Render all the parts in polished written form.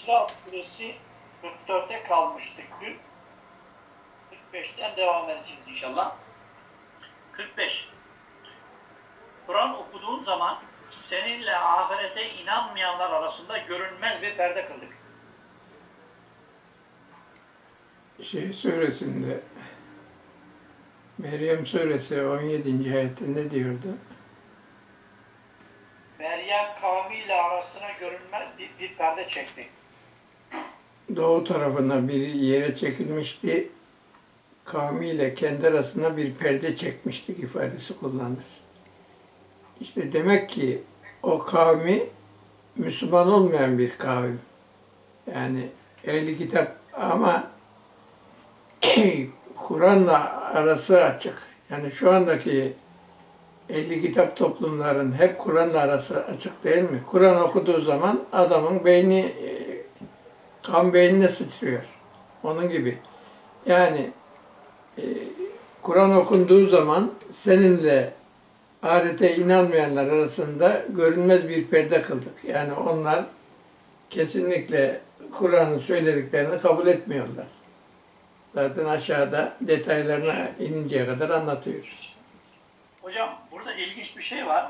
İsra suresi 44'te kalmıştık dün. 45'ten devam edeceğiz inşallah. 45. Kur'an okuduğun zaman seninle ahirete inanmayanlar arasında görünmez bir perde kıldık. Suresinde Meryem suresi 17. ayette ne diyordu? Meryem kavmiyle arasına görünmez bir perde çekti. Doğu tarafına bir yere çekilmişti. Kavmiyle kendi arasına bir perde çekmiştik ifadesi kullanır. İşte demek ki o kavmi Müslüman olmayan bir kavim. Yani ehli kitap ama Kur'an'la arası açık. Yani şu andaki ehli kitap toplumların hep Kur'an'la arası açık değil mi? Kur'an okuduğu zaman adamın beyni, kan beynine sıçrıyor. Onun gibi. Yani Kur'an okunduğu zaman seninle ahirete inanmayanlar arasında görünmez bir perde kıldık. Yani onlar kesinlikle Kur'an'ın söylediklerini kabul etmiyorlar. Zaten aşağıda detaylarına ininceye kadar anlatıyor. Hocam burada ilginç bir şey var.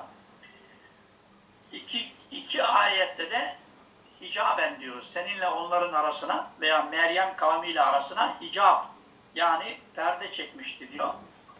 İki ayette de hicaben diyor. Seninle onların arasına veya Meryem kavmiyle arasına hicab yani perde çekmişti diyor.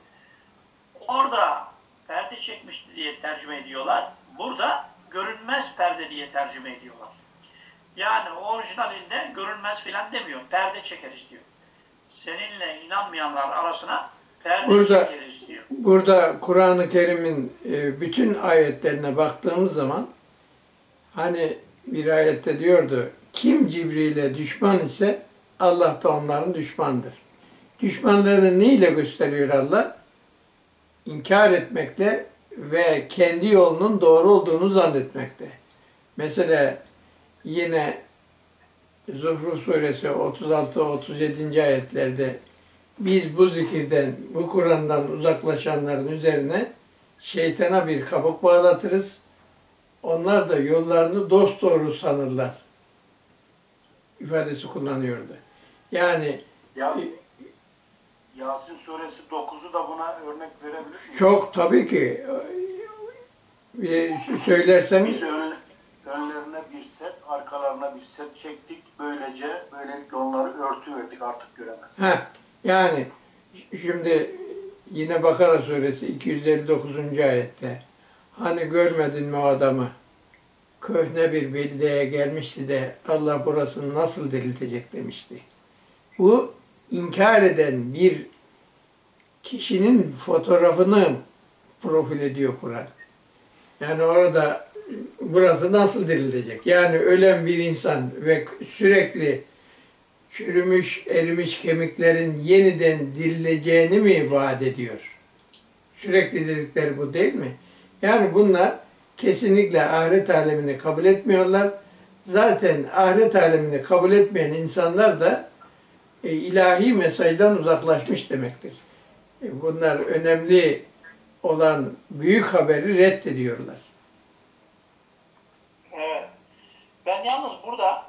Orada perde çekmişti diye tercüme ediyorlar. Burada görünmez perde diye tercüme ediyorlar. Yani orijinalinde görünmez filan demiyor. Perde çekeriz diyor. Seninle inanmayanlar arasına perde çekeriz diyor. Burada Kur'an-ı Kerim'in bütün ayetlerine baktığımız zaman hani bir ayette diyordu, kim Cibril'e düşman ise Allah da onların düşmandır. Düşmanlarını neyle gösteriyor Allah? İnkar etmekle ve kendi yolunun doğru olduğunu zannetmekte. Mesela yine Zuhruf suresi 36-37. ayetlerde biz bu zikirden, bu Kur'an'dan uzaklaşanların üzerine şeytana bir kabuk bağlatırız. Onlar da yollarını dosdoğru sanırlar ifadesi kullanıyordu. Yani Yasin suresi 9'u da buna örnek verebilir miyim? Çok tabii ki. Söylersem biz önlerine bir set, arkalarına bir set çektik. Böylelikle onları örtüverdik, artık göremez. Yani şimdi yine Bakara suresi 259. ayette hani görmedin mi o adamı? Köhne bir beldeye gelmişti de Allah burasını nasıl diriltecek demişti. Bu inkar eden bir kişinin fotoğrafını profil ediyor Kur'an. Yani orada burası nasıl dirilecek? Yani ölen bir insan ve sürekli çürümüş, erimiş kemiklerin yeniden dirileceğini mi vaat ediyor? Sürekli dedikleri bu değil mi? Yani bunlar kesinlikle ahiret alemini kabul etmiyorlar. Zaten ahiret alemini kabul etmeyen insanlar da ilahi mesajdan uzaklaşmış demektir. Bunlar önemli olan büyük haberi reddediyorlar. Evet. Ben yalnız burada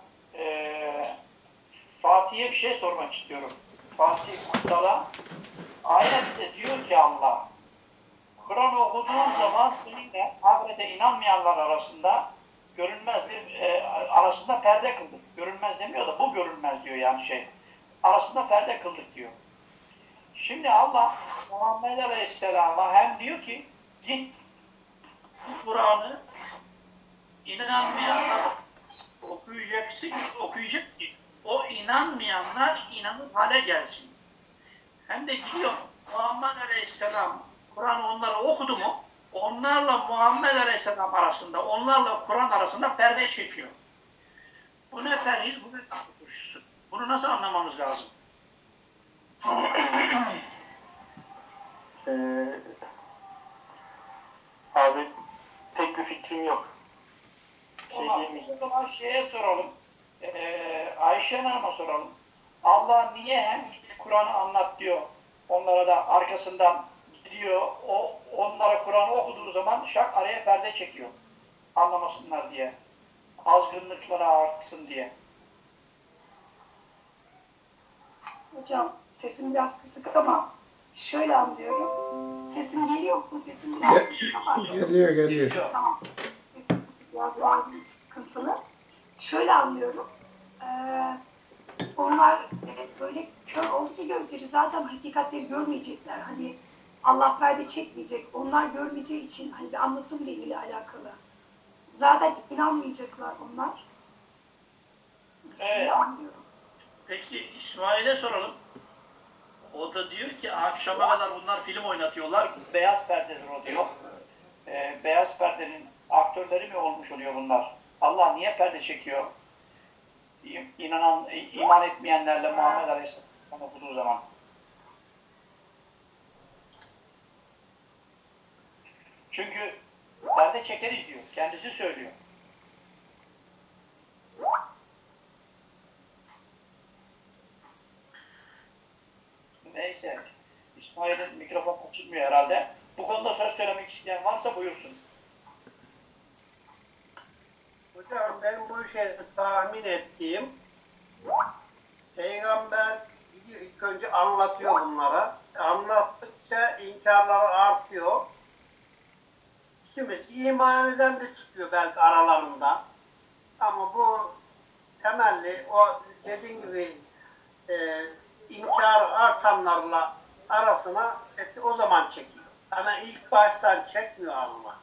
Fatih'e bir şey sormak istiyorum. Fatih Kuttal'a ayette diyor ki Allah, Kur'an okuduğun zaman seninle ahirete inanmayanlar arasında görünmez bir arasında perde kıldık. Görünmez demiyor da bu görünmez diyor yani arasında perde kıldık diyor. Şimdi Allah Muhammed Aleyhisselam'a hem diyor ki git bu Kur'an'ı inanmayanlar okuyacak ki o inanmayanlar inanıp hale gelsin. Hem de gidiyor Muhammed Aleyhisselam Kur'an'ı onlara okudu mu onlarla Muhammed Aleyhisselam arasında onlarla Kur'an arasında perde çekiyor. Bu ne perhiz, bu ne kurşusu. Bunu nasıl anlamamız lazım? Abi pek bir fikrim yok. O zaman soralım. Ayşe Hanım'a soralım. Allah niye hem Kur'an'ı anlat diyor. Onlara da arkasından gidiyor. Onlara Kur'an'ı okuduğu zaman şak araya perde çekiyor. Anlamasınlar diye. Azgınlıkları artsın diye. Hocam sesim biraz kısık ama şöyle anlıyorum. Sesim geliyor mu? Sesim biraz kısık ama. Geliyor. Tamam. Sesim kısık, biraz boğazım sıkıntılı. Şöyle anlıyorum. Onlar böyle kör oldu ki gözleri zaten hakikatleri görmeyecekler. Hani Allah perde çekmeyecek. Onlar görmeyeceği için hani bir anlatım ile alakalı. Zaten inanmayacaklar onlar. Evet. Anlıyorum. Peki İsmail'e soralım. O da diyor ki akşama kadar bunlar film oynatıyorlar. Beyaz perdedir o diyor. Beyaz perdenin aktörleri mi olmuş oluyor bunlar? Allah niye perde çekiyor? İman etmeyenlerle Muhammed Aleyhisselam okuduğu zaman. Çünkü perde çekeriz diyor. Kendisi söylüyor. Neyse. İsmail'in mikrofon açılmıyor herhalde. Bu konuda söz söylemek isteyen varsa buyursun. Hocam ben bu şeyi tahmin ettiğim Peygamber gidiyor ilk önce anlatıyor bunlara. Anlattıkça inkarları artıyor. Kimisi iman eden de çıkıyor belki aralarında. Ama bu temelli o dediğim gibi inkar artanlarla arasına seti o zaman çekiyor. Ama ilk baştan çekmiyor Allah.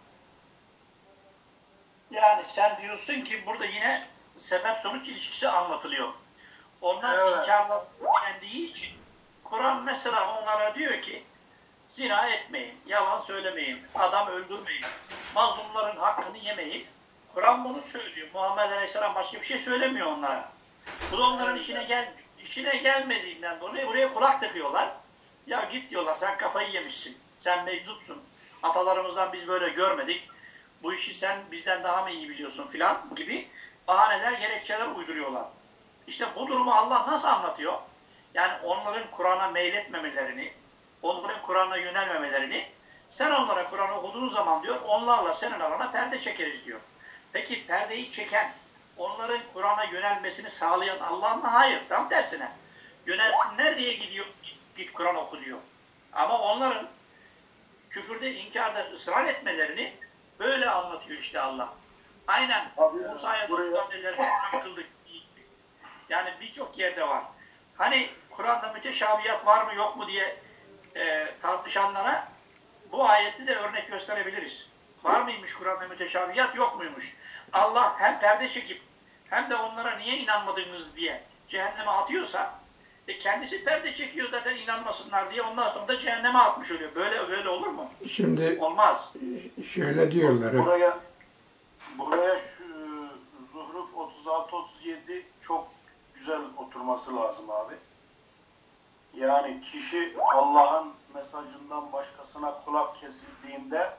Yani sen diyorsun ki burada yine sebep-sonuç ilişkisi anlatılıyor. Onlar Evet. inkarla kendiği için Kur'an mesela onlara diyor ki zina etmeyin, yalan söylemeyin, adam öldürmeyin, mazlumların hakkını yemeyin. Kur'an bunu söylüyor. Muhammed Aleyhisselam başka bir şey söylemiyor onlara. Bu da onların işine gelmiyor. İşine gelmediğinden dolayı buraya kulak tıkıyorlar. Ya git diyorlar, sen kafayı yemişsin, sen meczupsun. Atalarımızdan biz böyle görmedik. Bu işi sen bizden daha mı iyi biliyorsun filan gibi bahaneler, gerekçeler uyduruyorlar. İşte bu durumu Allah nasıl anlatıyor? Yani onların Kur'an'a meyletmemelerini, onların Kur'an'a yönelmemelerini, sen onlara Kur'an okuduğun zaman diyor, onlarla senin arana perde çekeriz diyor. Peki perdeyi çeken, onların Kur'an'a yönelmesini sağlayan Allah mı? Hayır, tam tersine. Yönelsinler diye gidiyor, git Kur'an oku diyor. Ama onların küfürde, inkarda ısrar etmelerini böyle anlatıyor işte Allah. Aynen Musa'ya dostlar neler kıldık. Yani birçok yerde var. Hani Kur'an'da müteşabihiyat var mı yok mu diye tartışanlara bu ayeti de örnek gösterebiliriz. Var mıymış Kur'an'da müteşabihiyat, yok muymuş? Allah hem perde çekip hem de onlara niye inanmadınız diye cehenneme atıyorsa kendisi perde çekiyor zaten inanmasınlar diye, ondan sonra da cehenneme atmış oluyor. Böyle olur mu? Şimdi Olmaz. şöyle diyorlar. Buraya şu Zuhruf 36-37 çok güzel oturması lazım abi. Yani kişi Allah'ın mesajından başkasına kulak kesildiğinde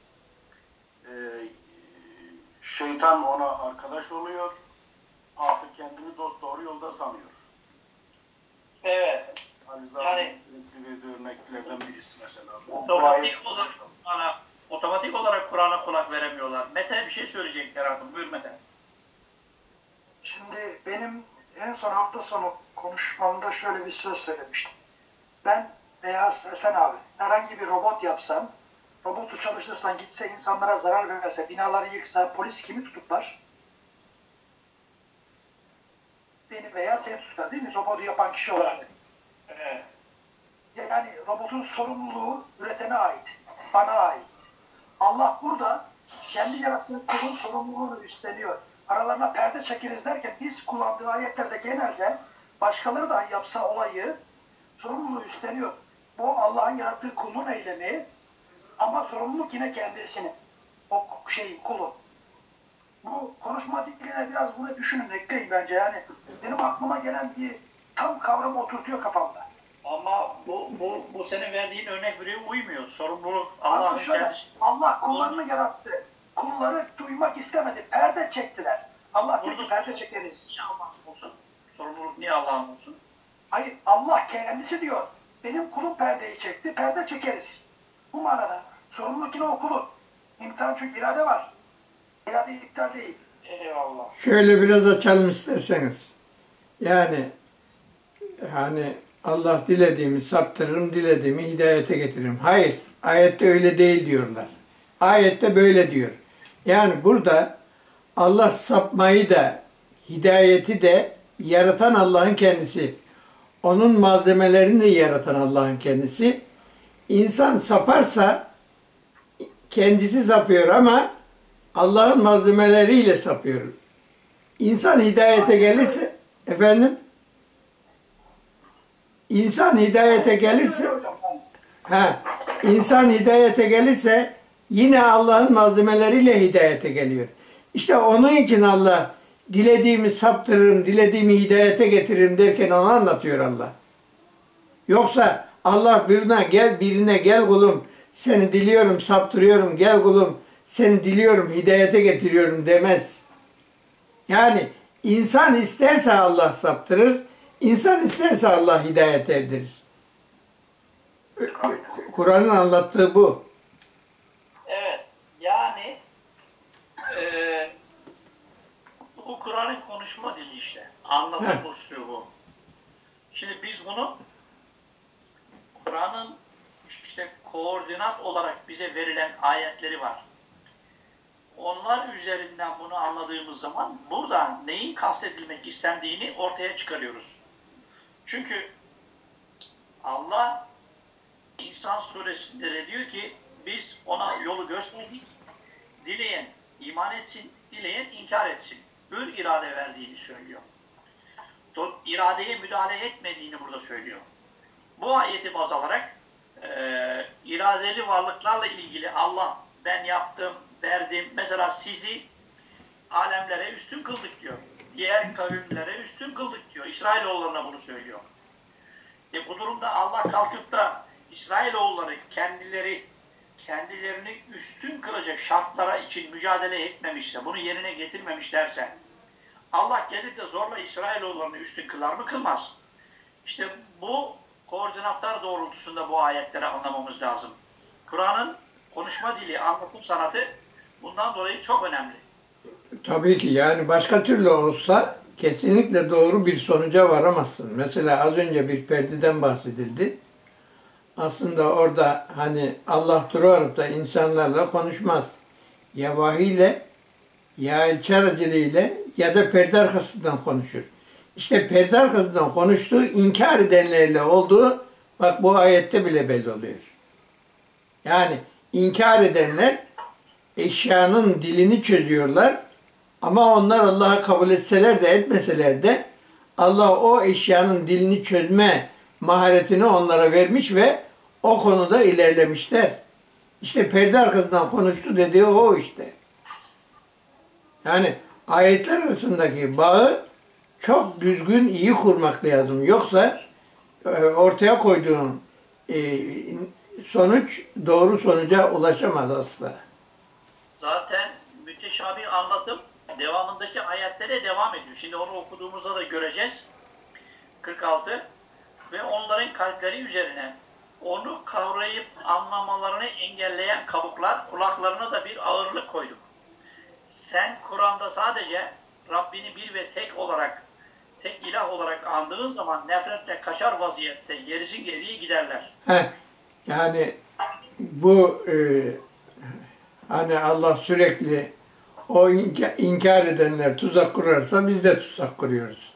şeytan ona arkadaş oluyor. Artık kendini dosdoğru yolda sanıyor. Evet. Ali Yani sürekli verdiği örneklerden birisi mesela. Otomatik olarak Kur'an'a kulak veremiyorlar. Mete bir şey söyleyecekler artık. Buyur Mete. Şimdi benim en son hafta sonu konuşmamda şöyle bir söz söylemiştim. Ben veya sen abi herhangi bir robot yapsan, robotu çalıştırsan, gitse insanlara zarar verse, binaları yıksa, polis kimi tutuklar? Beni veya seni tutar değil mi? Robotu yapan kişi olarak. Evet. Yani robotun sorumluluğu üretene ait, bana ait. Allah burada kendi yarattığı kulun sorumluluğunu üstleniyor. Aralarına perde çekeriz derken biz kullandığı ayetlerde genelde başkaları da yapsa olayı sorumluluğu üstleniyor. Bu Allah'ın yarattığı kulun eylemi ama sorumluluk yine kendisinin. O kulun. Bu konuşma diline biraz bunu düşünün, ekleyin bence. Yani benim aklıma gelen bir tam kavram oturtuyor kafamda. Ama bu senin verdiğin örnek buraya uymuyor. Sorumluluk Allah'ın kendisi. Allah kullarını yarattı. Kulları duymak istemedi. Perde çektiler. Allah dedi perde çekeriz. Niye Allah'ın olsun? Sorumluluk niye Allah'ın olsun? Hayır, Allah kendisi diyor. Benim kulum perdeyi çekti, perde çekeriz. Bu manada. Sorumluluk yine o kulun. İmtihan çünkü irade var. İrade iptal değil. Eyvallah. şöyle biraz açalım isterseniz. Yani hani Allah dilediğimi saptırırım, dilediğimi hidayete getiririm. Hayır, ayette öyle değil diyorlar. Ayette böyle diyor. Yani burada Allah sapmayı da, hidayeti de yaratan Allah'ın kendisi. Onun malzemelerini de yaratan Allah'ın kendisi. İnsan saparsa kendisi sapıyor ama Allah'ın malzemeleriyle sapıyor. İnsan hidayete gelirse, efendim, insan hidayete gelirse, insan hidayete gelirse yine Allah'ın malzemeleriyle hidayete geliyor. İşte onun için Allah dilediğimi saptırırım, dilediğimi hidayete getiririm derken onu anlatıyor Allah. Yoksa Allah birine gel kulum, seni diliyorum, saptırıyorum, gel kulum, seni diliyorum, hidayete getiriyorum demez. Yani insan isterse Allah saptırır, insan isterse Allah hidayet erdirir. Kur'an'ın anlattığı bu. Evet, yani bu Kur'an'ın konuşma dili işte. Anlatım üslubu. Şimdi biz bunu Kur'an'ın işte koordinat olarak bize verilen ayetleri var. Onlar üzerinden bunu anladığımız zaman burada neyin kastedilmek istendiğini ortaya çıkarıyoruz. Çünkü Allah İnsan suresinde de diyor ki biz ona yolu gösterdik. Dileyen iman etsin, dileyen inkar etsin. Hür irade verdiğini söylüyor. İradeye müdahale etmediğini burada söylüyor. Bu ayeti baz alarak iradeli varlıklarla ilgili Allah ben yaptım, verdim. Mesela sizi alemlere üstün kıldık diyor. Diğer kavimlere üstün kıldık diyor. İsrailoğullarına bunu söylüyor. Bu durumda Allah kalkıp da İsrailoğulları kendilerini üstün kılacak şartlara için mücadele etmemişse, bunu yerine getirmemişlerse Allah gelip de zorla İsrailoğullarını üstün kılar mı? Kılmaz. İşte bu koordinatlar doğrultusunda bu ayetleri anlamamız lazım. Kur'an'ın konuşma dili, anlatım sanatı bundan dolayı çok önemli. Tabii ki yani başka türlü olsa kesinlikle doğru bir sonuca varamazsın. Mesela az önce bir perdeden bahsedildi. Aslında orada hani Allah durup da insanlarla konuşmaz. Ya vahiyle, ya elçi aracılığıyla ya da perde arkasından konuşur. İşte perde arkasından konuştuğu inkar edenlerle olduğu bak bu ayette bile belli oluyor. Yani inkar edenler eşyanın dilini çözüyorlar ama onlar Allah'ı kabul etseler de etmeseler de Allah o eşyanın dilini çözme maharetini onlara vermiş ve o konuda ilerlemişler. İşte perde arkasından konuştu dediği o işte. Yani ayetler arasındaki bağı çok düzgün, iyi kurmak lazım. Yoksa ortaya koyduğun sonuç doğru sonuca ulaşamaz asla. Zaten müteşabih anlatım devamındaki ayetlere devam ediyor. Şimdi onu okuduğumuzda da göreceğiz. 46 ve onların kalpleri üzerine onu kavrayıp anlamalarını engelleyen kabuklar, kulaklarına da bir ağırlık koyduk. Sen Kur'an'da sadece Rabbini bir ve tek ilah olarak andığın zaman nefretle kaçar vaziyette gerisin geriye giderler. Yani bu hani Allah sürekli o inkar edenler tuzak kurarsa biz de tuzak kuruyoruz.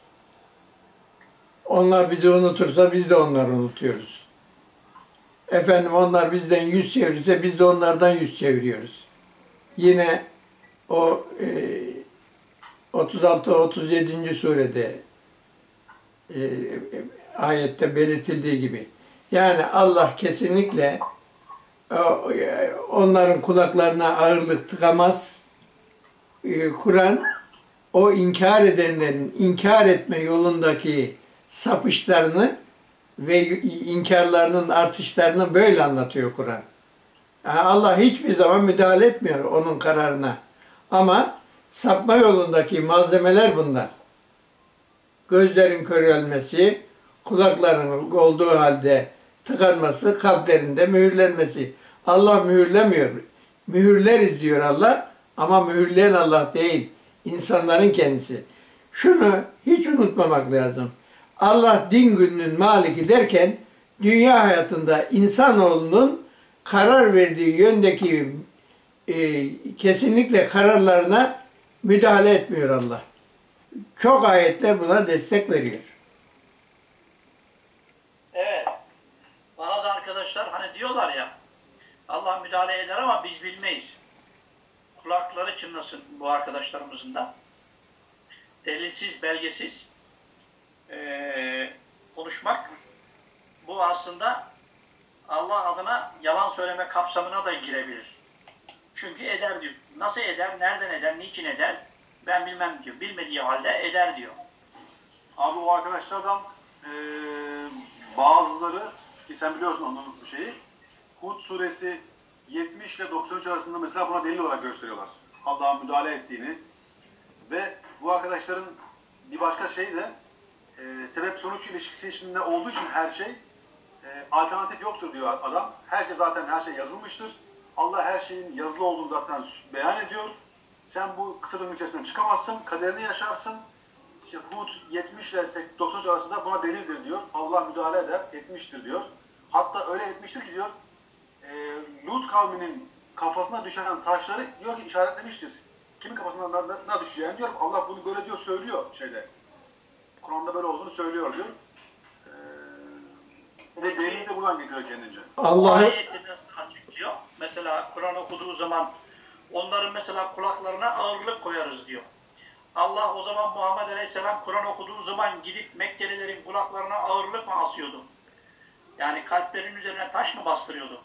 Onlar bizi unutursa biz de onları unutuyoruz. Efendim onlar bizden yüz çevirirse biz de onlardan yüz çeviriyoruz. Yine o 36-37. surede ayette belirtildiği gibi. Yani Allah kesinlikle onların kulaklarına ağırlık tıkamaz. Kur'an o inkar edenlerin inkar etme yolundaki sapışlarını ve inkarlarının artışlarını böyle anlatıyor Kur'an. Yani Allah hiçbir zaman müdahale etmiyor onun kararına. Ama sapma yolundaki malzemeler bunlar. Gözlerin körelmesi, kulakların olduğu halde tıkanması, kalplerinde mühürlenmesi. Allah mühürlemiyor. Mühürleriz diyor Allah ama mühürleyen Allah değil. İnsanların kendisi. Şunu hiç unutmamak lazım. Allah din gününün maliki derken dünya hayatında insanoğlunun karar verdiği yöndeki kesinlikle kararlarına müdahale etmiyor Allah. Çok ayetler buna destek veriyor. Evet. Bazı arkadaşlar hani diyorlar ya Allah müdahale eder ama biz bilmeyiz. Kulakları çınlasın bu arkadaşlarımızın da. Delilsiz, belgesiz konuşmak bu aslında Allah adına yalan söyleme kapsamına da girebilir. Çünkü eder diyor. Nasıl eder, nereden eder, niçin eder ben bilmem diyor. Bilmediği halde eder diyor. Abi o arkadaşlardan bazıları ki sen biliyorsun onun şeyi Hud suresi 70 ile 93 arasında mesela buna delil olarak gösteriyorlar. Allah'ın müdahale ettiğini ve bu arkadaşların bir başka şey de sebep-sonuç ilişkisi içinde olduğu için her şey alternatif yoktur diyor adam. Her şey zaten her şey yazılmıştır. Allah her şeyin yazılı olduğunu zaten beyan ediyor. Sen bu kısa döngü içerisinden çıkamazsın, kaderini yaşarsın. İşte Hud 70 ile 93 arasında buna delildir diyor. Allah müdahale eder, etmiştir diyor. Hatta öyle etmiştir ki diyor, Lut kavminin kafasına düşen taşları diyor ki işaretlemiştir. Kimin kafasına ne düşeceğini diyor. Allah bunu böyle diyor, söylüyor şeyde. Kur'an'da böyle olduğunu söylüyor diyor. Ve delili de buradan getiriyor kendince. Allah Ayeti nasıl açıklıyor? Mesela Kur'an okuduğu zaman onların mesela kulaklarına ağırlık koyarız diyor. Allah o zaman Muhammed Aleyhisselam Kur'an okuduğu zaman gidip Mekkelilerin kulaklarına ağırlık mı asıyordu? Yani kalplerin üzerine taş mı bastırıyordu?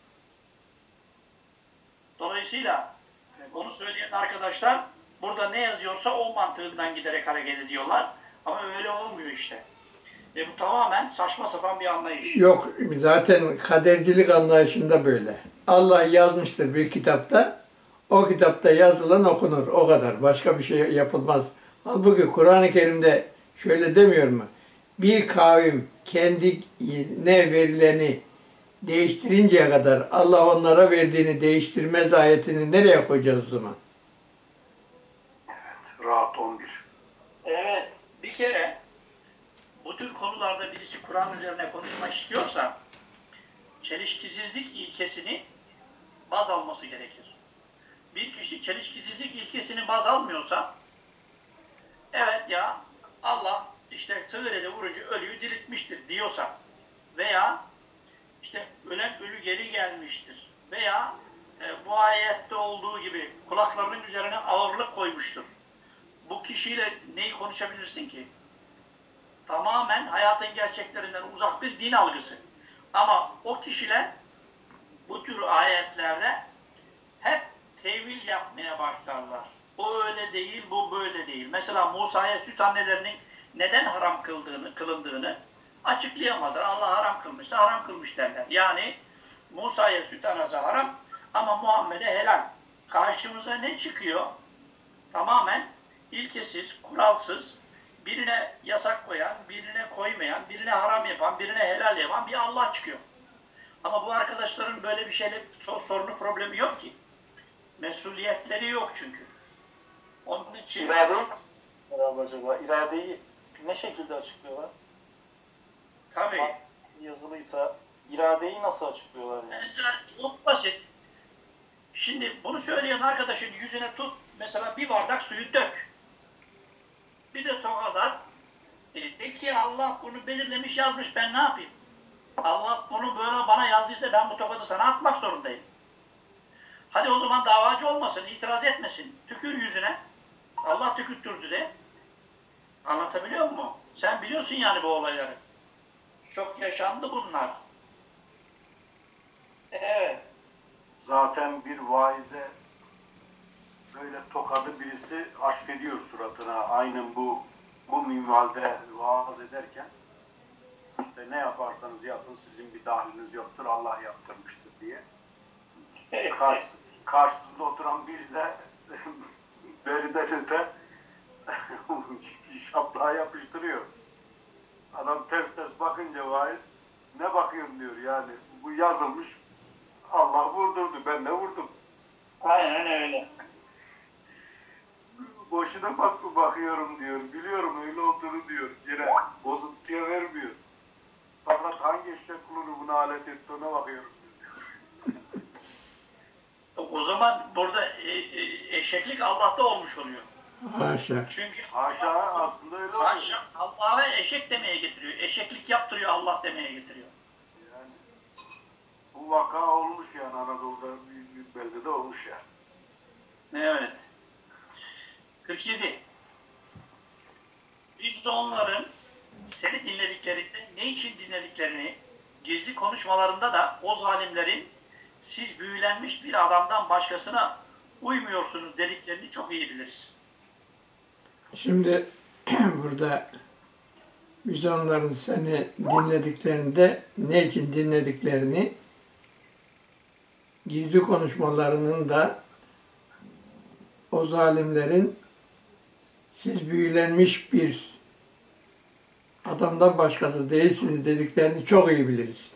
Dolayısıyla onu söyleyen arkadaşlar burada ne yazıyorsa o mantığından giderek hareket ediyorlar. Ama öyle olmuyor işte. Ve bu tamamen saçma sapan bir anlayış. yok, zaten kadercilik anlayışında böyle. Allah yazmıştır bir kitapta. O kitapta yazılan okunur. O kadar. Başka bir şey yapılmaz. Halbuki Kur'an-ı Kerim'de şöyle demiyor mu? Bir kavim kendine verileni değiştirinceye kadar Allah onlara verdiğini değiştirmez ayetini nereye koyacağız o zaman? Rahat 11. Evet. Bir kere bu tür konularda birisi Kur'an üzerine konuşmak istiyorsa çelişkisizlik ilkesini baz alması gerekir. Bir kişi çelişkisizlik ilkesini baz almıyorsa evet ya Allah işte tığırede vurucu ölüyü diriltmiştir diyorsa veya işte ölen ölü geri gelmiştir veya bu ayette olduğu gibi kulaklarının üzerine ağırlık koymuştur. Bu kişiyle neyi konuşabilirsin ki? Tamamen hayatın gerçeklerinden uzak bir din algısı. Ama o kişiler bu tür ayetlerde hep tevil yapmaya başlarlar. O öyle değil, bu böyle değil. Mesela Musa'ya süt annelerinin neden haram kılındığını açıklayamazlar. Allah haram kılmışsa haram kılmış derler. Yani Musa'ya süt anası haram ama Muhammed'e helal. Karşımıza ne çıkıyor? Tamamen ilkesiz, kuralsız, birine yasak koyan, birine koymayan, birine haram yapan, birine helal yapan bir Allah çıkıyor. Ama bu arkadaşların böyle bir şeyle sorunu, problemi yok ki. Mesuliyetleri yok çünkü. Onun için... Acaba iradeyi ne şekilde açıklıyorlar? Tabii. Yazılıysa iradeyi nasıl açıklıyorlar yani? Mesela çok basit. Şimdi bunu söyleyen arkadaşın yüzüne tut, mesela bir bardak suyu dök. Bir de tokalar. De ki Allah bunu belirlemiş, yazmış, ben ne yapayım? Allah bunu böyle bana yazdıysa ben bu tokadı sana atmak zorundayım. Hadi o zaman davacı olmasın, itiraz etmesin. Tükür yüzüne. Allah tükürttürdü de. Anlatabiliyor muyum? Sen biliyorsun yani bu olayları. Çok yaşandı bunlar. Evet. Zaten bir vaize böyle tokadı birisi aşk ediyor suratına. Aynen bu minvalde vaaz ederken işte ne yaparsanız yapın sizin bir dahliniz yoktur, Allah yaptırmıştır diye. Karşısında oturan biri de beriden öte şaplığa yapıştırıyor. Adam ters ters bakınca vaiz ne bakıyorsun diyor yani. Bu yazılmış. Allah vurdurdu. Ben de vurdum. Aynen öyle. boşuna bakıyorum diyor. Biliyorum öyle olduğunu diyor. Yine bozuntuya vermiyor. Fakat hangi eşek kulunu buna alet etti ona bakıyorum diyor. O zaman burada eşeklik Allah'ta olmuş oluyor. Haşa. Çünkü Haşa aslında öyle oluyor. haşa Allah'a eşek demeye getiriyor. Eşeklik yaptırıyor, Allah demeye getiriyor. Yani bu vaka olmuş yani Anadolu'da büyük beldede olmuş yani. Evet. 47. Biz de onların seni dinlediklerinde ne için dinlediklerini gizli konuşmalarında da o zalimlerin siz büyülenmiş bir adamdan başkasına uymuyorsunuz dediklerini çok iyi biliriz. Şimdi burada biz onların seni dinlediklerinde ne için dinlediklerini gizli konuşmalarının da o zalimlerin siz büyülenmiş bir adamdan başkası değilsiniz dediklerini çok iyi biliriz.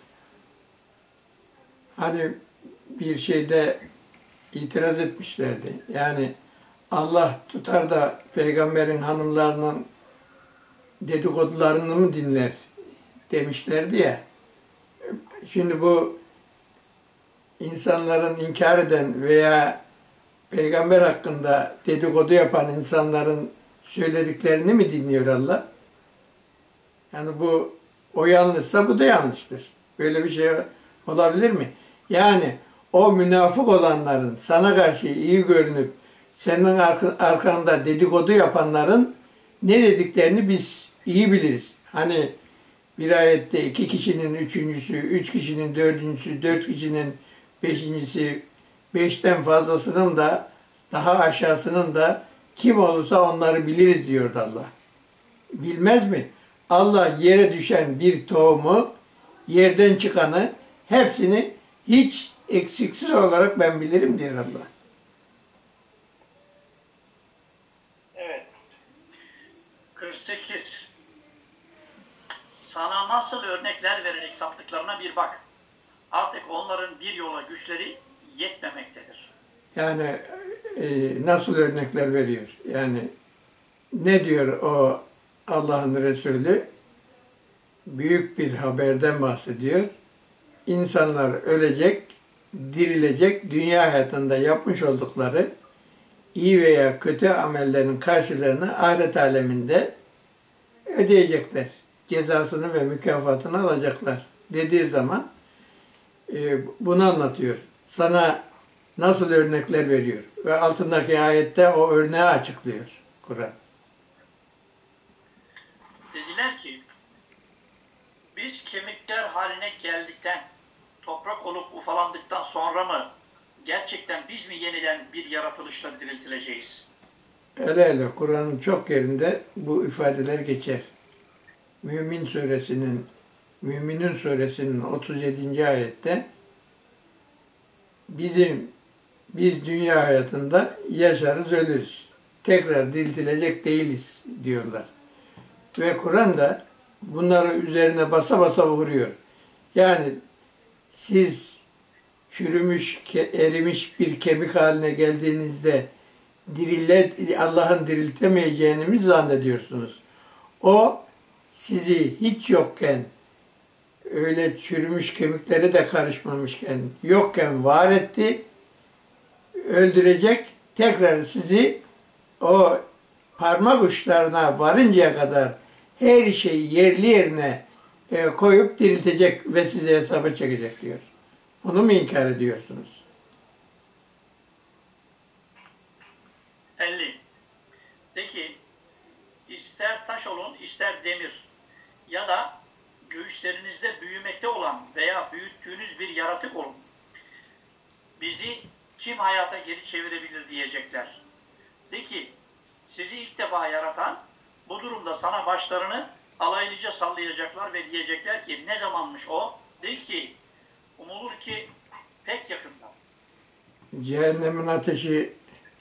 Hani bir şeyde itiraz etmişlerdi. Yani Allah tutar da peygamberin hanımlarının dedikodularını mı dinler demişlerdi ya. Şimdi bu insanların inkar eden veya peygamber hakkında dedikodu yapan insanların söylediklerini mi dinliyor Allah? Yani bu o yanlışsa bu da yanlıştır. Böyle bir şey olabilir mi? Yani o münafık olanların sana karşı iyi görünüp senin arkanda dedikodu yapanların ne dediklerini biz iyi biliriz. Hani bir ayette 2 kişinin üçüncüsü, 3 kişinin dördüncüsü, 4 kişinin beşincisi, 5'ten fazlasının da daha aşağısının da kim olursa onları biliriz diyordu Allah. Bilmez mi? Allah yere düşen bir tohumu, yerden çıkanı, hepsini hiç eksiksiz olarak ben bilirim diyor Allah. Evet. 48. Sana nasıl örnekler vererek saptıklarına bir bak. Artık onların bir yola güçleri yetmemektedir. Yani nasıl örnekler veriyor? Yani ne diyor o Allah'ın Resulü? Büyük bir haberden bahsediyor. İnsanlar ölecek, dirilecek, dünya hayatında yapmış oldukları iyi veya kötü amellerin karşılığını ahiret aleminde ödeyecekler. Cezasını ve mükafatını alacaklar dediği zaman bunu anlatıyor. Sana nasıl örnekler veriyor? Ve altındaki ayette o örneği açıklıyor Kur'an. Dediler ki biz kemikler haline geldikten, toprak olup ufalandıktan sonra mı gerçekten biz mi yeniden bir yaratılışla diriltileceğiz? Hele Kur'an'ın çok yerinde bu ifadeler geçer. Müminun suresinin 37. ayette biz dünya hayatında yaşarız, ölürüz. Tekrar diriltilecek değiliz diyorlar. Ve Kur'an da bunları üzerine basa basa vuruyor. Yani siz çürümüş, erimiş bir kemik haline geldiğinizde Allah'ın diriltemeyeceğini mi zannediyorsunuz? O sizi hiç yokken, öyle çürümüş kemikleri de karışmamışken, yokken var etti, öldürecek, tekrar sizi o parmak uçlarına varıncaya kadar her şeyi yerli yerine koyup diriltecek ve size hesaba çekecek diyor. Bunu mu inkar ediyorsunuz? 50. De ki ister taş olun ister demir ya da göğüslerinizde büyümekte olan veya büyüttüğünüz bir yaratık olun. Bizi kim hayata geri çevirebilir diyecekler. De ki sizi ilk defa yaratan bu durumda sana başlarını alaylıca sallayacaklar ve diyecekler ki ne zamanmış o? De ki umulur ki pek yakında. Cehennemin ateşi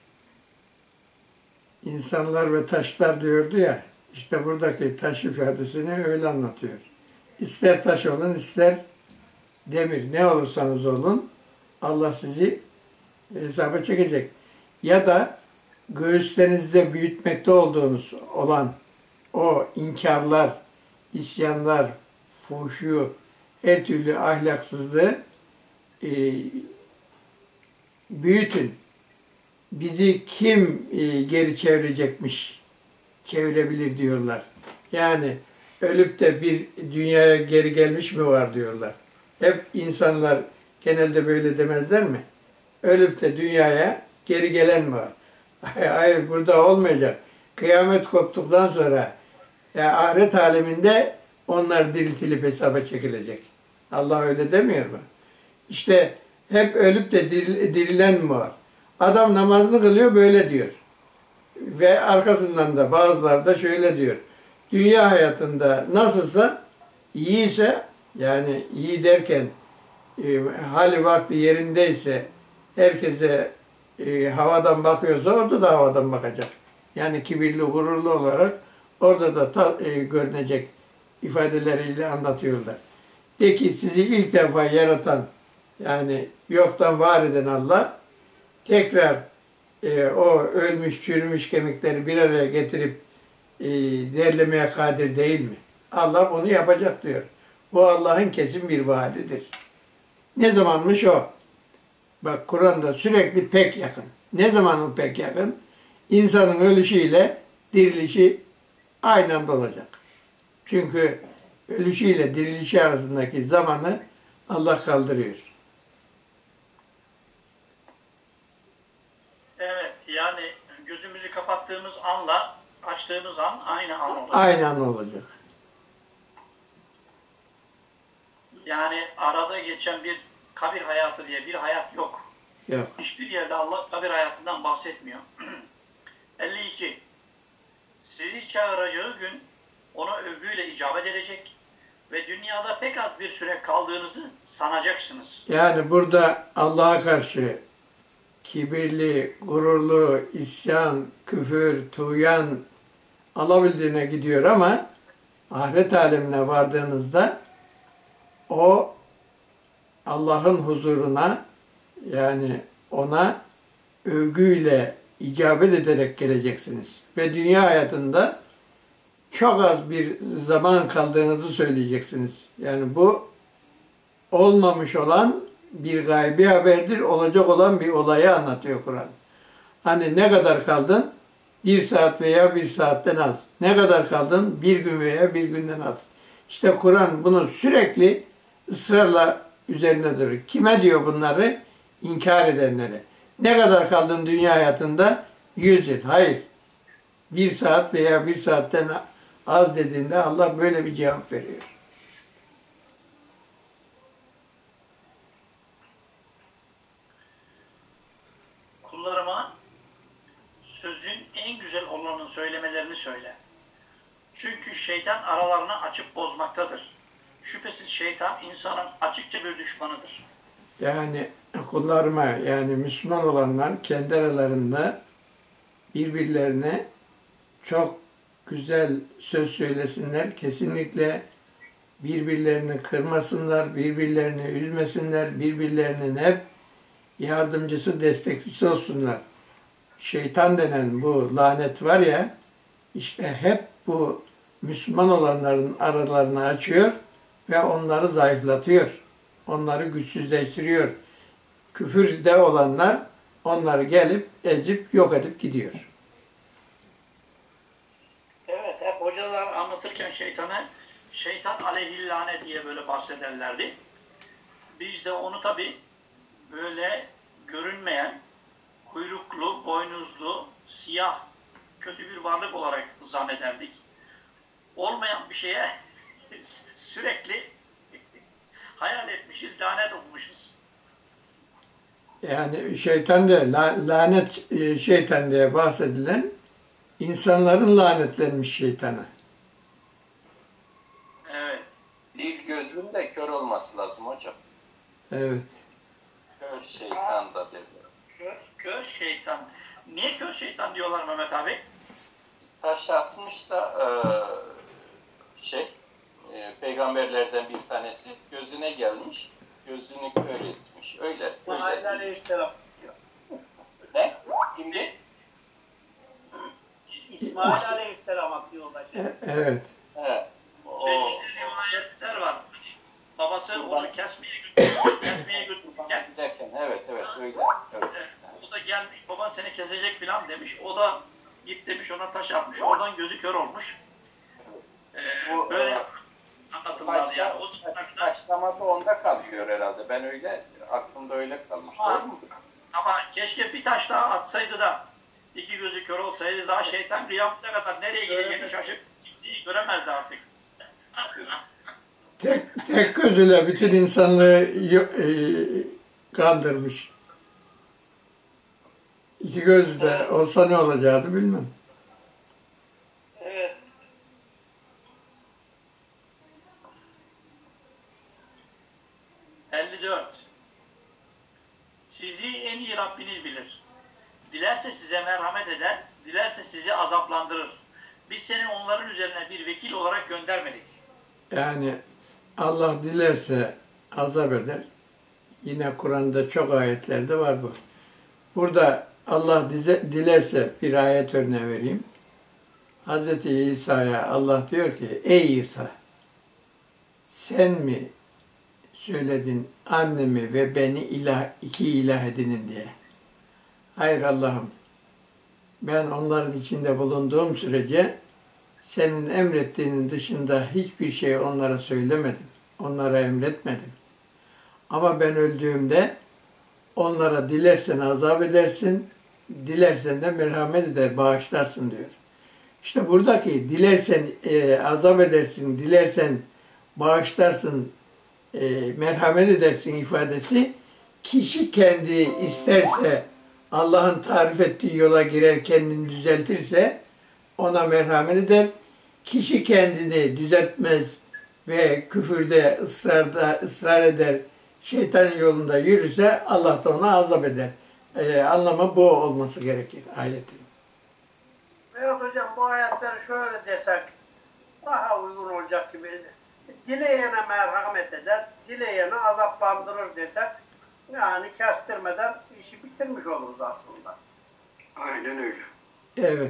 insanlar ve taşlar diyordu ya, işte buradaki taş ifadesini öyle anlatıyor. İster taş olun, ister demir, ne olursanız olun, Allah sizi hesaba çekecek. Ya da göğüslerinizde büyütmekte olduğunuz olan o inkarlar, isyanlar, fuhşu, her türlü ahlaksızlığı büyütün. Bizi kim geri çevirecekmiş, çevirebilir diyorlar. Yani ölüp de bir dünyaya geri gelmiş mi var diyorlar. Hep insanlar genelde böyle demezler mi? Ölüp de dünyaya geri gelen mi var? Hayır, burada olmayacak. Kıyamet koptuktan sonra ahiret aleminde onlar diriltilip hesaba çekilecek. Allah öyle demiyor mu? İşte hep ölüp de dirilen mi var? Adam namazını kılıyor, böyle diyor. Ve arkasından da bazıları da şöyle diyor. Dünya hayatında nasılsa, iyiyse, yani iyi derken hali vakti yerindeyse, herkese havadan bakıyorsa orada da havadan bakacak. Yani kibirli, gururlu olarak orada da görünecek ifadeleriyle anlatıyorlar. Peki sizi ilk defa yaratan, yani yoktan var eden Allah, tekrar o ölmüş, çürümüş kemikleri bir araya getirip derlemeye kadir değil mi? Allah bunu yapacak diyor. Bu Allah'ın kesin bir vaadidir. Ne zamanmış o? Bak, Kur'an'da sürekli pek yakın. Ne zaman o pek yakın? İnsanın ölüşüyle dirilişi aynı anda olacak. Çünkü ölüşüyle dirilişi arasındaki zamanı Allah kaldırıyor. Evet, yani gözümüzü kapattığımız anla açtığımız an aynı an olacak. Aynı an olacak. Yani arada geçen bir kabir hayatı diye bir hayat yok. Yok. Hiçbir yerde Allah kabir hayatından bahsetmiyor. 52. Sizi çağıracağı gün ona övgüyle icabet edecek ve dünyada pek az bir süre kaldığınızı sanacaksınız. Yani burada Allah'a karşı kibirli, gururlu, isyan, küfür, tuğyan alabildiğine gidiyor ama ahiret alemine vardığınızda o Allah'ın huzuruna, yani ona övgüyle icabet ederek geleceksiniz. Ve dünya hayatında çok az bir zaman kaldığınızı söyleyeceksiniz. Yani bu olmamış olan bir gaybi haberdir, olacak olan bir olayı anlatıyor Kur'an. Hani ne kadar kaldın? 1 saat veya 1 saatten az. Ne kadar kaldın? 1 gün veya 1 günden az. İşte Kur'an bunu sürekli ısrarla üzerine duruyor. Kime diyor bunları? İnkar edenlere. Ne kadar kaldın dünya hayatında? 100 yıl. Hayır. 1 saat veya 1 saatten az dediğinde Allah böyle bir cevap veriyor. Kullarıma sözün en güzel olanını söylemelerini söyle. Çünkü şeytan aralarını açıp bozmaktadır. Şüphesiz şeytan insanın açıkça bir düşmanıdır. Yani kullarıma, yani Müslüman olanlar kendi aralarında birbirlerine çok güzel söz söylesinler. Kesinlikle birbirlerini kırmasınlar, birbirlerini üzmesinler, birbirlerinin hep yardımcısı, destekçisi olsunlar. Şeytan denen bu lanet var ya, işte hep bu Müslüman olanların aralarını açıyor ve onları zayıflatıyor. Onları güçsüzleştiriyor. Küfürde olanlar onları gelip ezip yok edip gidiyor. Evet, hep hocalar anlatırken şeytan aleyhillâne diye böyle bahsederlerdi. Biz de onu tabii böyle görünmeyen, kuyruklu, boynuzlu, siyah, kötü bir varlık olarak zannederdik. Olmayan bir şeye sürekli hayal etmişiz, lanet olmuşuz. Yani şeytan de lanet şeytan diye bahsedilen insanların lanetlenmiş şeytanı. Evet. Bir gözün de kör olması lazım hocam. Evet. Kör şeytan da derler. Kör şeytan. Niye kör şeytan diyorlar Mehmet abi? Taş atmış da peygamberlerden bir tanesi gözüne gelmiş, gözünü kör etmiş. Öyle. Aleyhisselam diyor. Ne? Kimdi? İsmail Aleyhisselam atıyorlar. Evet. Evet. O, Çeşitli rivayetler var. Babası onu kesmeye götürürken giderken evet öyle. Evet. o da gelmiş, baban seni kesecek filan demiş. O da git demiş, ona taş atmış. Oradan gözü kör olmuş. Bu, Böyle anlatırlardı yani. O zamana kadar. Başlamada onda kalıyor herhalde. Ben öyle, aklımda öyle kalmış. Ama, Doğru mu? ama keşke bir taş daha atsaydı da iki gözü kör olsaydı, daha şeytan kıyamete kadar nereye gideceğini şaşıp kimseyi göremezdi artık. Tek gözüyle bütün insanlığı kandırmış. İki gözle olsa ne olacaktı bilmem. Evet. Sizi en iyi Rabbiniz bilir. Dilerse size merhamet eder, dilerse sizi azaplandırır. Biz seni onların üzerine bir vekil olarak göndermedik. Yani Allah dilerse azap eder. Yine Kur'an'da çok ayetlerde var bu. Burada Allah dilerse bir ayet örneği vereyim. Hz. İsa'ya Allah diyor ki, ey İsa, sen mi söyledin annemi ve beni iki ilah edinin diye. Hayır Allah'ım, ben onların içinde bulunduğum sürece senin emrettiğinin dışında hiçbir şey onlara söylemedim, onlara emretmedim. Ama ben öldüğümde onlara dilersen azap edersin, dilersen de merhamet eder, bağışlarsın diyor. İşte buradaki dilersen azap edersin, dilersen bağışlarsın, merhamet edersin ifadesi, kişi kendi isterse Allah'ın tarif ettiği yola girer, kendini düzeltirse ona merhamet eder. Kişi kendini düzeltmez ve küfürde, ısrar eder, şeytan yolunda yürürse Allah da ona azap eder. Anlamı bu olması gerekir ayetin. Evet hocam, bu ayetleri şöyle desek daha uygun olacak gibi. Dileyene merhamet eder, dileyene azaplandırır desek, yani kestirmeden işi bitirmiş oluruz aslında. Aynen öyle. Evet.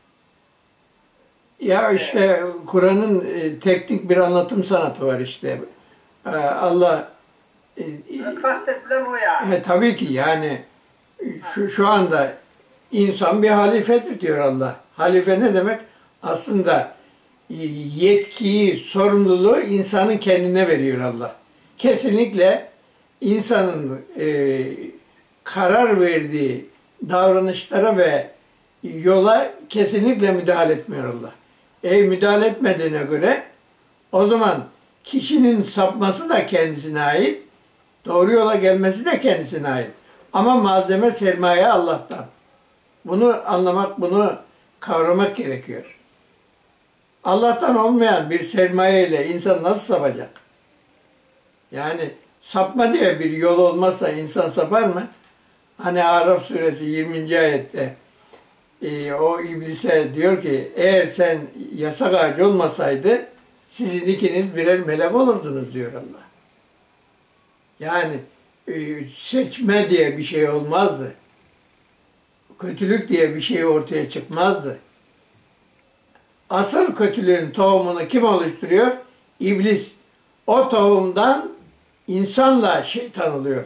Ya işte Kur'an'ın teknik bir anlatım sanatı var işte. Allah Kastedilen o yani. tabii ki yani şu anda insan bir halifedir diyor Allah. Halife ne demek? Aslında yetkiyi, sorumluluğu insanın kendine veriyor Allah. Kesinlikle insanın karar verdiği davranışlara ve yola kesinlikle müdahale etmiyor Allah. Müdahale etmediğine göre o zaman kişinin sapması da kendisine ait, doğru yola gelmesi de kendisine ait. Ama malzeme, sermaye Allah'tan. Bunu anlamak, bunu kavramak gerekiyor. Allah'tan olmayan bir sermaye ile insan nasıl sapacak? Yani sapma diye bir yol olmazsa insan sapar mı? Hani Araf suresi 20. ayette o iblise diyor ki, eğer sen yasak ağacı olmasaydı sizin ikiniz birer melek olurdunuz diyor Allah. Yani seçme diye bir şey olmazdı. Kötülük diye bir şey ortaya çıkmazdı. Asıl kötülüğün tohumunu kim oluşturuyor? İblis. O tohumdan insanla şeytan oluyor.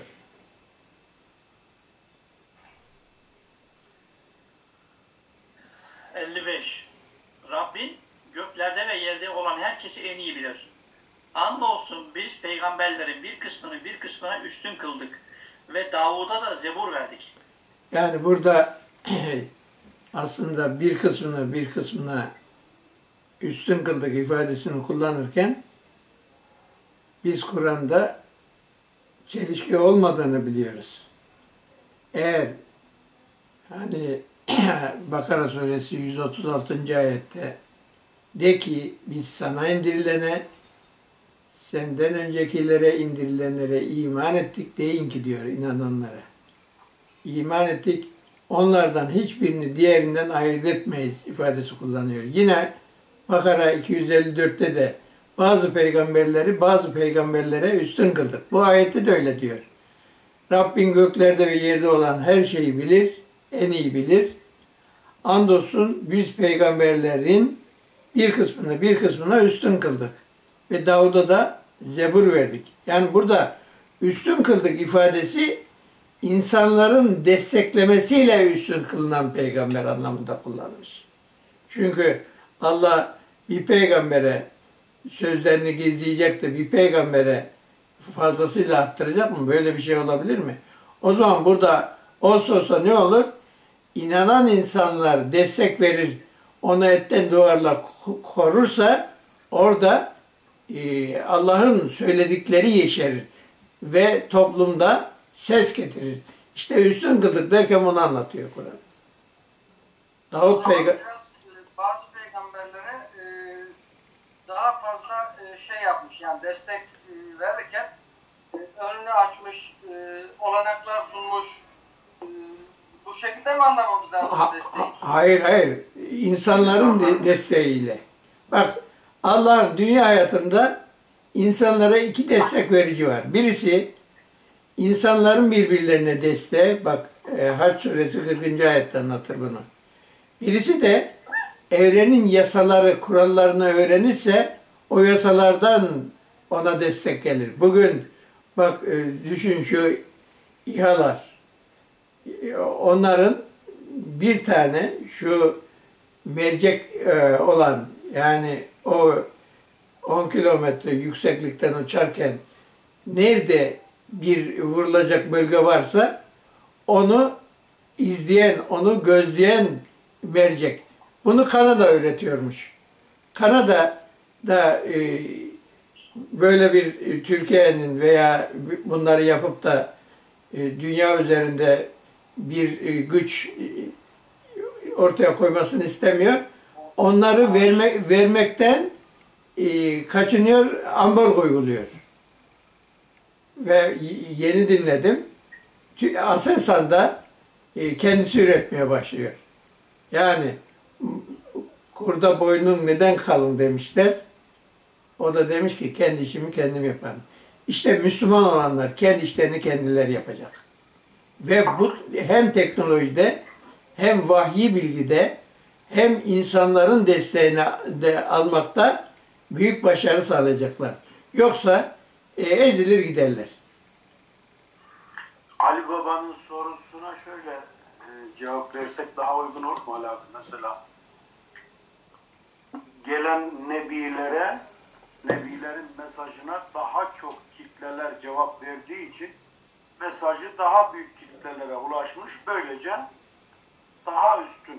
Rabbin göklerde ve yerde olan herkesi en iyi bilir. Andolsun biz peygamberlerin bir kısmına üstün kıldık ve Davud'a da zebur verdik. Yani burada aslında bir kısmına üstün kıldık ifadesini kullanırken biz Kur'an'da çelişki olmadığını biliyoruz. Eğer hani Bakara suresi 136. ayette de ki biz sana indirilene, senden öncekilere indirilenlere iman ettik deyin ki diyor inananlara. İman ettik, onlardan hiçbirini diğerinden ayırt etmeyiz ifadesi kullanıyor. Yine Bakara 254'te de bazı peygamberlere üstün kıldık. Bu ayette de öyle diyor. Rabbin göklerde ve yerde olan her şeyi bilir, en iyi bilir. andolsun biz peygamberlerin bir kısmına üstün kıldık. Ve Davud'a da zebur verdik. Yani burada üstün kıldık ifadesi insanların desteklemesiyle üstün kılınan peygamber anlamında kullanmış. Çünkü Allah bir peygambere sözlerini gizleyecek de bir peygambere fazlasıyla arttıracak mı? Böyle bir şey olabilir mi? O zaman burada olsa ne olur? İnanan insanlar destek verir, onu etten duvarla korursa orada Allah'ın söyledikleri yeşerir ve toplumda ses getirir. İşte üstün kıldık derken bunu anlatıyor Kur'an. Davut Bazı peygamberlere daha fazla şey yapmış, yani destek verirken önünü açmış, olanaklar sunmuş. Bu şekilde mi anlamamız lazım desteği? Hayır. İnsanların desteğiyle. Bak, Allah'ın dünya hayatında insanlara iki destek verici var. Birisi insanların birbirlerine desteği. Bak, Hac suresi 40. ayette anlatır bunu. Birisi de evrenin yasaları, kurallarını öğrenirse o yasalardan ona destek gelir. Bugün bak, düşün şu İHA'lar. Onların bir tane şu mercek olan, yani o 10 kilometre yükseklikten uçarken nerede bir vurulacak bölge varsa onu izleyen, onu gözleyen mercek. Bunu Kanada üretiyormuş. Kanada'da böyle bir Türkiye'nin veya bunları yapıp da dünya üzerinde bir güç ortaya koymasını istemiyor. Onları vermekten kaçınıyor, ambargo uyguluyor. Ve yeni dinledim. Aselsan'da kendisi üretmeye başlıyor. Yani kurda boynun neden kalın demişler. O da demiş ki kendi işimi kendim yaparım. İşte Müslüman olanlar kendi işlerini kendileri yapacak. Ve bu hem teknolojide hem vahyi bilgide hem insanların desteğini de almakta büyük başarı sağlayacaklar. Yoksa ezilir giderler. Ali Baba'nın sorusuna şöyle cevap versek daha uygun olur mu Ali abi? Mesela gelen nebilerin mesajına daha çok kitleler cevap verdiği için mesajı daha büyük kitlelere ulaşmış. Böylece daha üstün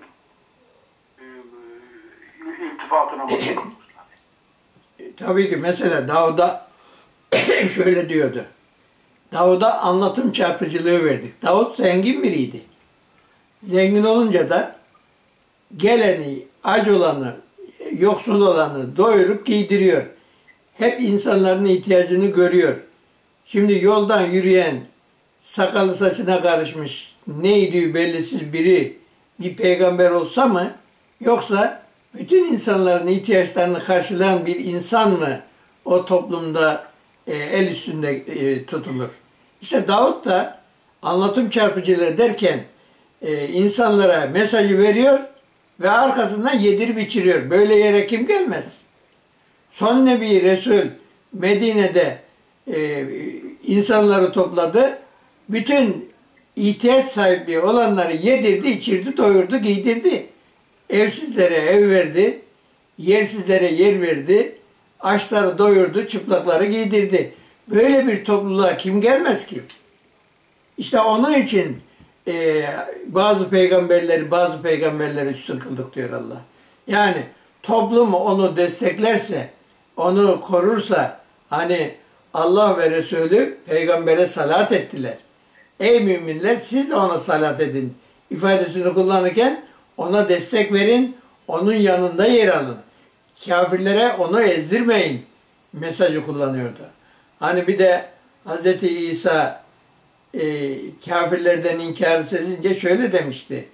iltifatına bakıyor. Tabii ki mesela Davud'a şöyle diyordu. Davud'a anlatım çarpıcılığı verdik. Davud zengin biriydi. Zengin olunca da geleni, aç olanı, yoksul olanı doyurup giydiriyor. Hep insanların ihtiyacını görüyor. Şimdi yoldan yürüyen, sakalı saçına karışmış, neydi bellisiz biri bir peygamber olsa mı, yoksa bütün insanların ihtiyaçlarını karşılayan bir insan mı o toplumda el üstünde tutulur? İşte Davud da anlatım çarpıcılığı derken insanlara mesajı veriyor ve arkasından yedirip içiriyor. Böyle yere kim gelmez? Son Nebi Resul Medine'de insanları topladı. Bütün ihtiyaç sahibi olanları yedirdi, içirdi, doyurdu, giydirdi. Evsizlere ev verdi, yersizlere yer verdi, açları doyurdu, çıplakları giydirdi. Böyle bir topluluğa kim gelmez ki? İşte onun için bazı peygamberleri üstün kıldık diyor Allah. Yani toplum onu desteklerse, onu korursa, hani Allah ve Resulü peygambere salat ettiler. Ey müminler siz de ona salat edin ifadesini kullanırken ona destek verin, onun yanında yer alın. Kafirlere onu ezdirmeyin mesajı kullanıyordu. Hani bir de Hz. İsa kafirlerden inkar sezince şöyle demişti.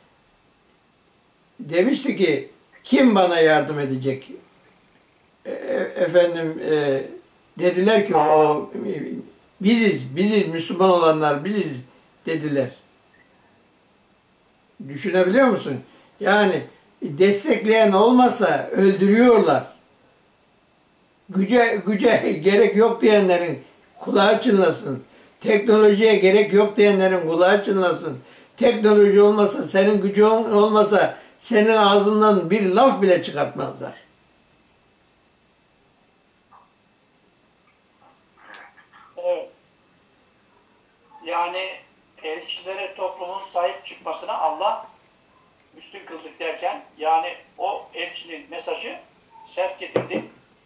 Demişti ki kim bana yardım edecek? Dediler ki o biziz Müslüman olanlar biziz dediler. Düşünebiliyor musun? Yani destekleyen olmasa öldürüyorlar. Güce gerek yok diyenlerin kulağı çınlasın. Teknolojiye gerek yok diyenlerin kulağı çınlasın. Teknoloji olmasa, senin gücün olmasa senin ağzından bir laf bile çıkartmazlar. Evet. Yani elçilere toplumun sahip çıkmasına Allah üstün kıldık derken, yani o elçinin mesajı ses getirdi.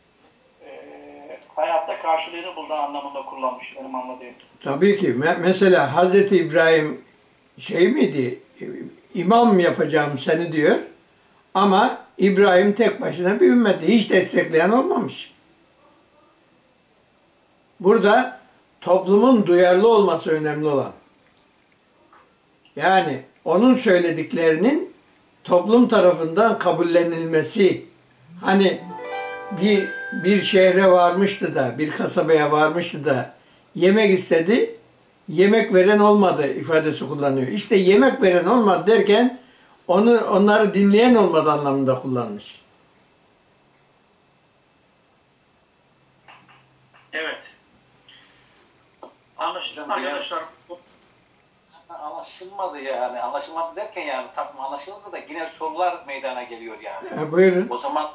Hayatta karşılığını bulduğu anlamında kullanmış benim anladığım. Tabii ki. Mesela Hazreti İbrahim şey miydi? İmam yapacağım seni diyor. Ama İbrahim tek başına bir ümmetti. Hiç destekleyen olmamış. Burada toplumun duyarlı olması önemli olan. Yani onun söylediklerinin toplum tarafından kabullenilmesi. Hani bir şehre varmıştı da, bir kasabaya varmıştı da yemek istedi, yemek veren olmadı ifadesi kullanıyor. İşte yemek veren olmadı derken onları dinleyen olmadı anlamında kullanmış. Evet. Anlaşıldı arkadaşlar. Anlaşılmadı yani. Anlaşılmadı derken yani tam anlaşıldı da yine sorular meydana geliyor yani. Buyurun.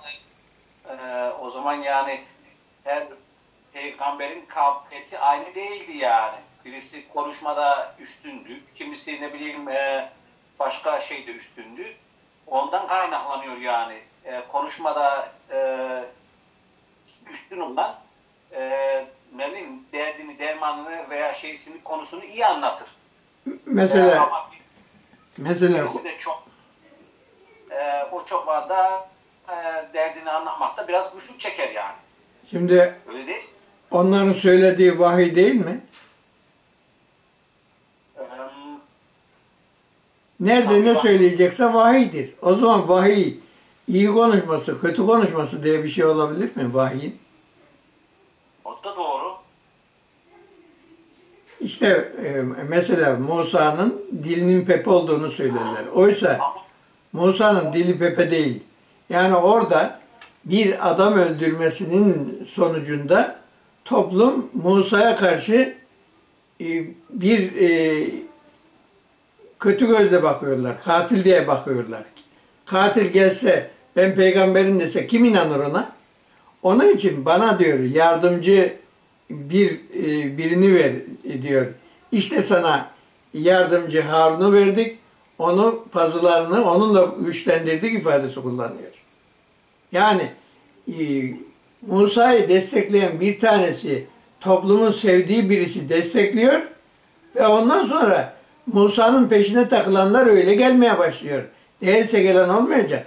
O zaman yani her peygamberin kabiliyeti aynı değildi yani. Birisi konuşmada üstündü, kimisi ne bileyim başka şeyde üstündü. Ondan kaynaklanıyor yani. Konuşmada üstün olan ne bileyim derdini, dermanını veya şeysini, konusunu iyi anlatır. Mesela birisi de çok o çok da derdini anlatmakta biraz güçlük çeker yani. Şimdi öyle değil. Onların söylediği vahiy değil mi? Nerede ne söyleyecekse vahiydir. O zaman vahiy iyi konuşması, kötü konuşması diye bir şey olabilir mi vahiyin? O da doğru. İşte mesela Musa'nın dilinin pepe olduğunu söylerler. Oysa Musa'nın dili pepe değil. Yani orada bir adam öldürmesinin sonucunda toplum Musa'ya karşı bir kötü gözle bakıyorlar. Katil diye bakıyorlar. Katil gelse ben peygamberim dese kim inanır ona? Onun için bana diyor yardımcı birini ver diyor. İşte sana yardımcı Harun'u verdik. Onu pazılarını onunla güçlendirdik ifadesi kullanıyor. Yani Musa'yı destekleyen bir tanesi toplumun sevdiği birisi destekliyor ve ondan sonra Musa'nın peşine takılanlar öyle gelmeye başlıyor. Değilse gelen olmayacak.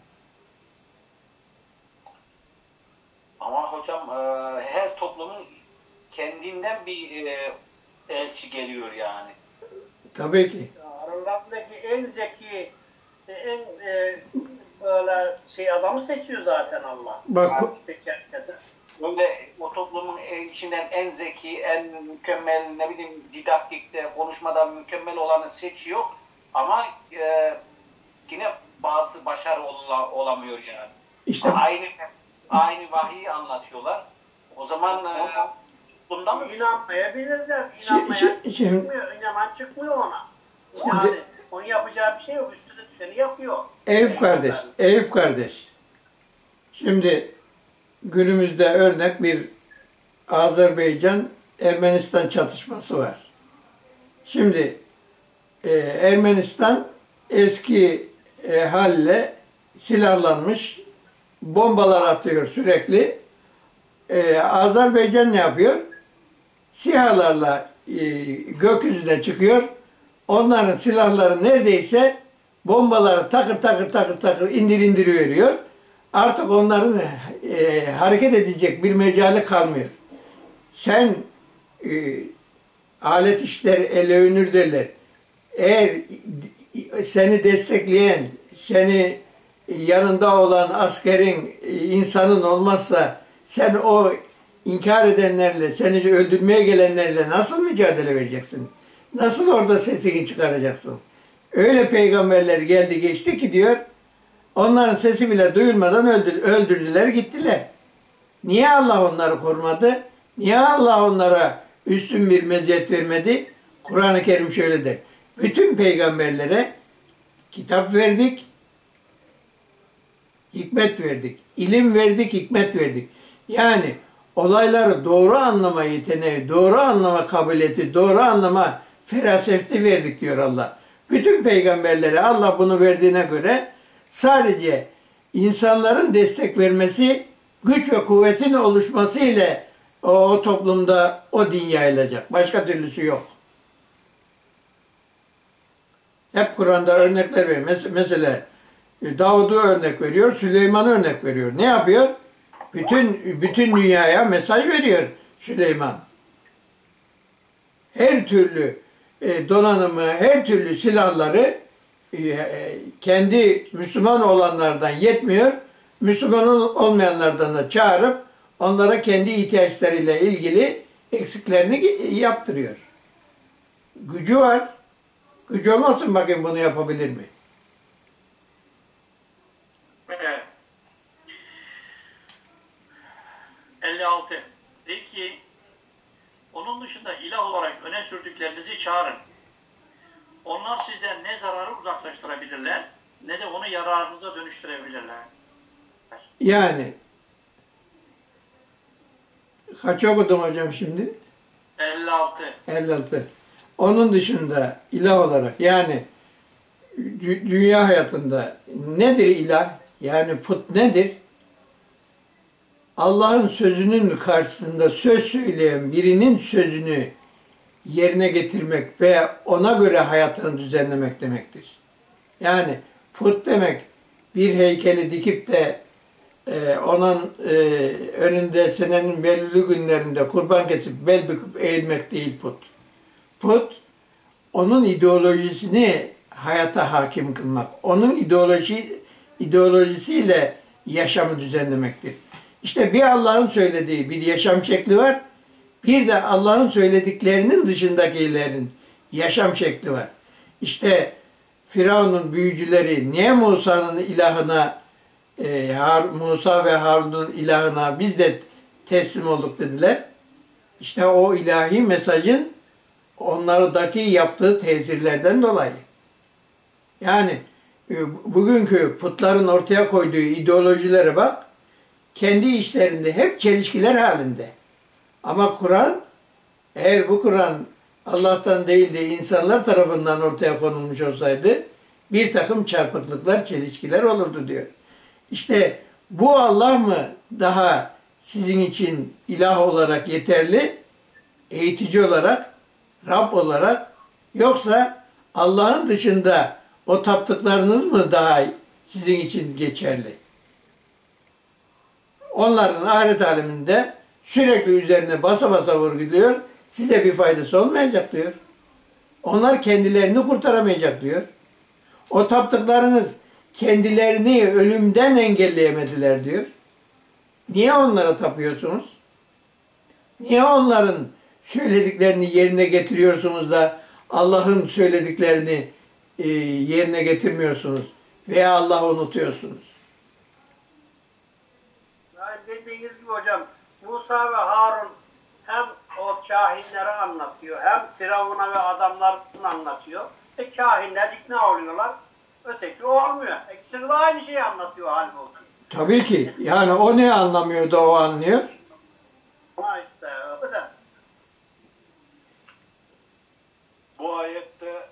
Ama hocam her toplumun kendinden bir elçi geliyor yani. Tabii ki. Aralarındaki en zeki, en böyle adamı seçiyor zaten Allah. Bak, seçerken de. Böyle o toplumun içinden en zeki, en mükemmel, ne bileyim didaktikte, konuşmada mükemmel olanı seçiyor. Ama yine bazı başarı olamıyor yani. İşte aynı vahiyi anlatıyorlar. O zaman bundan mı? İnanmayabilirler. İnanan çıkmıyor ona. Yani onun yapacağı bir şey yok. Üstüne düşeni yapıyor. Eyüp kardeş. Şimdi günümüzde örnek bir Azerbaycan-Ermenistan çatışması var. Şimdi Ermenistan eski halle silahlanmış, bombalar atıyor sürekli. Azerbaycan ne yapıyor? SİHA'larla gökyüzüne çıkıyor. Onların silahları neredeyse bombaları takır indir veriyor. Artık onların hareket edecek bir mecali kalmıyor. Sen alet işler ele övünür derler. Eğer seni destekleyen, seni yanında olan askerin, insanın olmazsa sen o inkar edenlerle, seni öldürmeye gelenlerle nasıl mücadele vereceksin? Nasıl orada sesini çıkaracaksın? Öyle peygamberler geldi geçti ki diyor, onların sesi bile duyulmadan öldürdüler gittiler. Niye Allah onları korumadı? Niye Allah onlara üstün bir meziyet vermedi? Kur'an-ı Kerim şöyle der. Bütün peygamberlere kitap verdik, hikmet verdik. İlim verdik, hikmet verdik. Yani olayları doğru anlama yeteneği, doğru anlama kabiliyeti, doğru anlama feraseti verdik diyor Allah. Bütün peygamberlere Allah bunu verdiğine göre sadece insanların destek vermesi, güç ve kuvvetin oluşması ile o toplumda o din yayılacak. Başka türlüsü yok. Hep Kur'an'da örnekler veriyor. Mesela Davud'u örnek veriyor, Süleyman'ı örnek veriyor. Ne yapıyor? Bütün dünyaya mesaj veriyor Süleyman. Her türlü donanımı, her türlü silahları kendi Müslüman olanlardan yetmiyor. Müslüman olmayanlardan da çağırıp onlara kendi ihtiyaçlarıyla ilgili eksiklerini yaptırıyor. Gücü var. Gücü olmasın bakayım bunu yapabilir mi? Evet. 56. De ki onun dışında ilah olarak öne sürdüklerinizi çağırın. Onlar sizden ne zararı uzaklaştırabilirler ne de onu yararınıza dönüştürebilirler. Yani kaç okudum hocam şimdi? 56. 56. Onun dışında ilah olarak yani dünya hayatında nedir ilah? Yani put nedir? Allah'ın sözünün karşısında söz söyleyen birinin sözünü yerine getirmek ve ona göre hayatını düzenlemek demektir. Yani put demek bir heykeli dikip de onun önünde senenin belirli günlerinde kurban kesip bel büküp eğilmek değil put. Put, onun ideolojisini hayata hakim kılmak. Onun ideolojisiyle yaşamı düzenlemektir. İşte bir Allah'ın söylediği bir yaşam şekli var. Bir de Allah'ın söylediklerinin dışındakilerin yaşam şekli var. İşte Firavun'un büyücüleri niye Musa'nın ilahına, Musa ve Harun'un ilahına biz de teslim olduk dediler. İşte o ilahi mesajın onlardaki yaptığı tesirlerden dolayı. Yani bugünkü putların ortaya koyduğu ideolojilere bak, kendi işlerinde hep çelişkiler halinde. Ama Kur'an, eğer bu Kur'an Allah'tan değil de insanlar tarafından ortaya konulmuş olsaydı bir takım çarpıklıklar, çelişkiler olurdu diyor. İşte bu Allah mı daha sizin için ilah olarak yeterli, eğitici olarak, Rab olarak, yoksa Allah'ın dışında o taptıklarınız mı daha sizin için geçerli? Onların ahiret aleminde sürekli üzerine basa basa vurguluyor, size bir faydası olmayacak diyor. Onlar kendilerini kurtaramayacak diyor. O taptıklarınız kendilerini ölümden engelleyemediler diyor. Niye onlara tapıyorsunuz? Niye onların söylediklerini yerine getiriyorsunuz da Allah'ın söylediklerini yerine getirmiyorsunuz veya Allah'ı unutuyorsunuz? Yani dediğiniz gibi hocam, Musa ve Harun hem o kahinleri anlatıyor, hem Firavun'a ve adamlarını anlatıyor. Kahinler ikna oluyorlar, öteki o olmuyor. İkisi de aynı şeyi anlatıyor halbuki. Tabii ki. Yani o ne anlamıyor da o anlıyor? Ha işte, o da. Bu ayette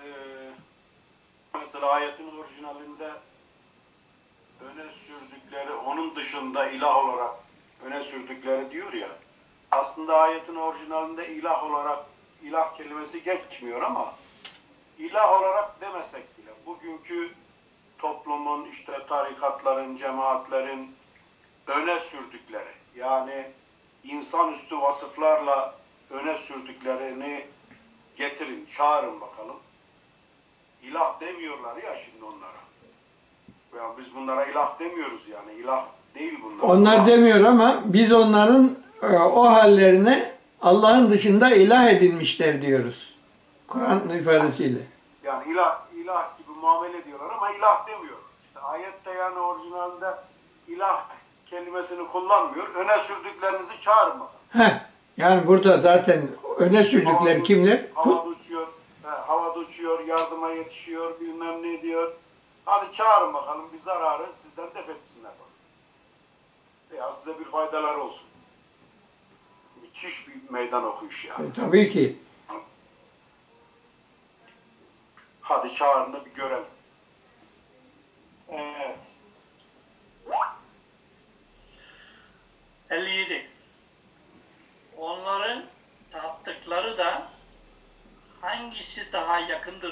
mesela ayetin orijinalinde öne sürdükleri, onun dışında ilah olarak öne sürdükleri diyor ya, aslında ayetin orijinalinde ilah olarak, ilah kelimesi geçmiyor ama ilah olarak demesek bile bugünkü toplumun, işte tarikatların, cemaatlerin öne sürdükleri, yani insanüstü vasıflarla öne sürdüklerini getirin, çağırın bakalım. İlah demiyorlar ya şimdi onlara. Ya biz bunlara ilah demiyoruz yani. İlah değil bunlar. Onlar demiyor ama biz onların o hallerine Allah'ın dışında ilah edinmişler diyoruz. Kur'an ifadesiyle. Yani ilah gibi muamele ediyorlar ama ilah demiyor. İşte ayette yani orijinalinde ilah kelimesini kullanmıyor. Öne sürdüklerinizi çağırın bakalım. Heh, yani burada zaten öne sürdükleri kimler? Havada uçuyor, havada uçuyor, yardıma yetişiyor, bilmem ne diyor. Hadi çağırın bakalım, bir zararı sizden def etsinler. Veya size bir faydaları olsun. Müthiş bir meydan okuyuş yani. Tabii ki. Hadi çağırın da bir görelim. Evet. 57. Onların taptıkları da hangisi daha yakındır